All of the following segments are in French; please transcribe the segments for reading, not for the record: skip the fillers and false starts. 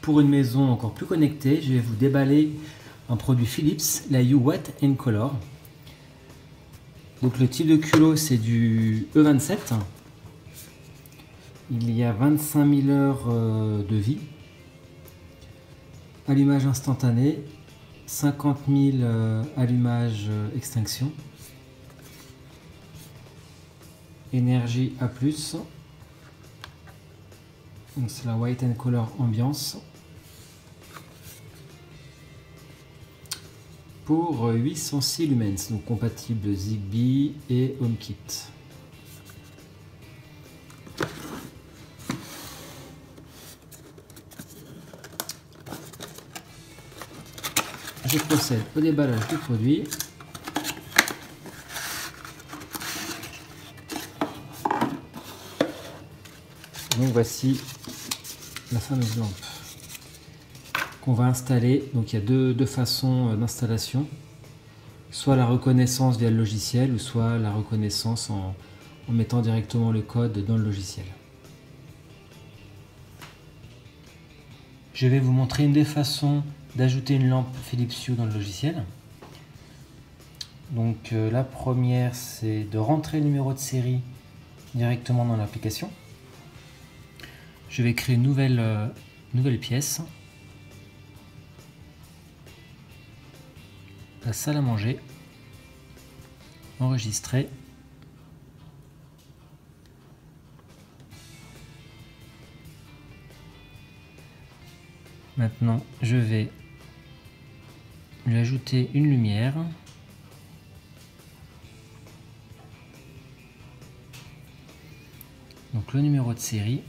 pour une maison encore plus connectée, je vais vous déballer un produit Philips, la U-Watt & Color. Donc le type de culot, c'est du E27. Il y a 25 000 heures de vie. Allumage instantané, 50 000 allumages extinction. Énergie A+. Donc c'est la White & Color ambiance. Pour 806 lumens, donc compatible Zigbee et HomeKit. Je procède au déballage du produit. Donc voici la fameuse lampe qu'on va installer. Donc il y a deux façons d'installation, soit la reconnaissance via le logiciel ou soit la reconnaissance en mettant directement le code dans le logiciel. Je vais vous montrer une des façons d'ajouter une lampe Philips Hue dans le logiciel. Donc la première, c'est de rentrer le numéro de série directement dans l'application. Je vais créer une nouvelle pièce. La salle à manger. Enregistrer. Maintenant, je vais lui ajouter une lumière. Donc le numéro de série.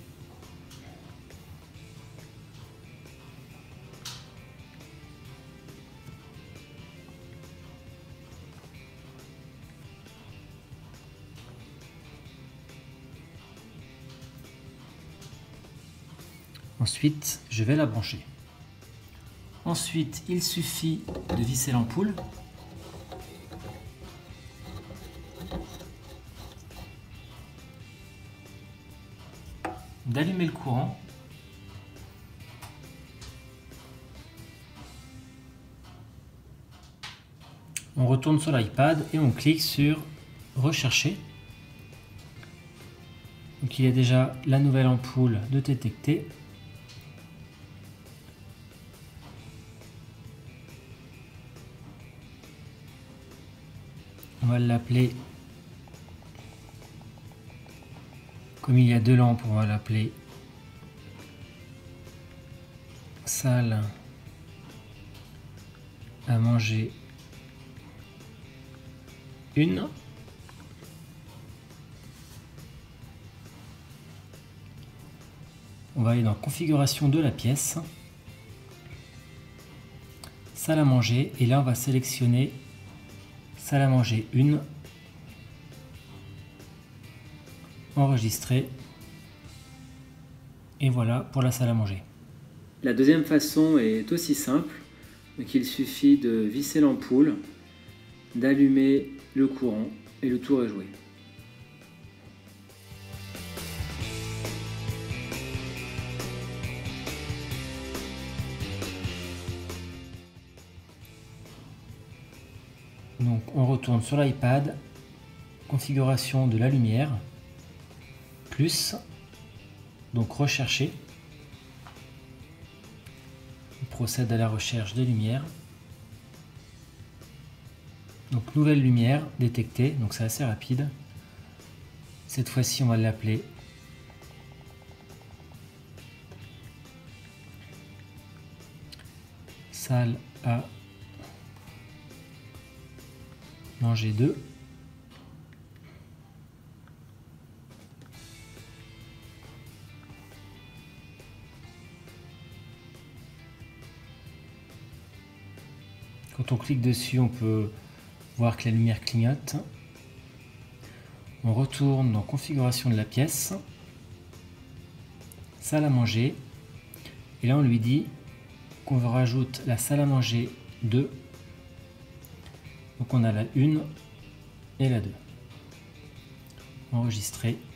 Ensuite, je vais la brancher. Ensuite, il suffit de visser l'ampoule. D'allumer le courant. On retourne sur l'iPad et on clique sur Rechercher. Donc il y a déjà la nouvelle ampoule de détecter. On va l'appeler, comme il y a deux lampes, on va l'appeler salle à manger 1. On va aller dans configuration de la pièce, salle à manger, et là on va sélectionner salle à manger 1, enregistrer, et voilà pour la salle à manger. La deuxième façon est aussi simple, donc il suffit de visser l'ampoule, d'allumer le courant et le tour est joué. Donc on retourne sur l'iPad, configuration de la lumière, plus, donc rechercher. On procède à la recherche de lumière. Donc nouvelle lumière détectée, donc c'est assez rapide. Cette fois-ci on va l'appeler salle à manger 2. Quand on clique dessus, on peut voir que la lumière clignote. On retourne dans configuration de la pièce, salle à manger, et là on lui dit qu'on rajoute la salle à manger 2. Donc on a la 1 et la 2. Enregistrer.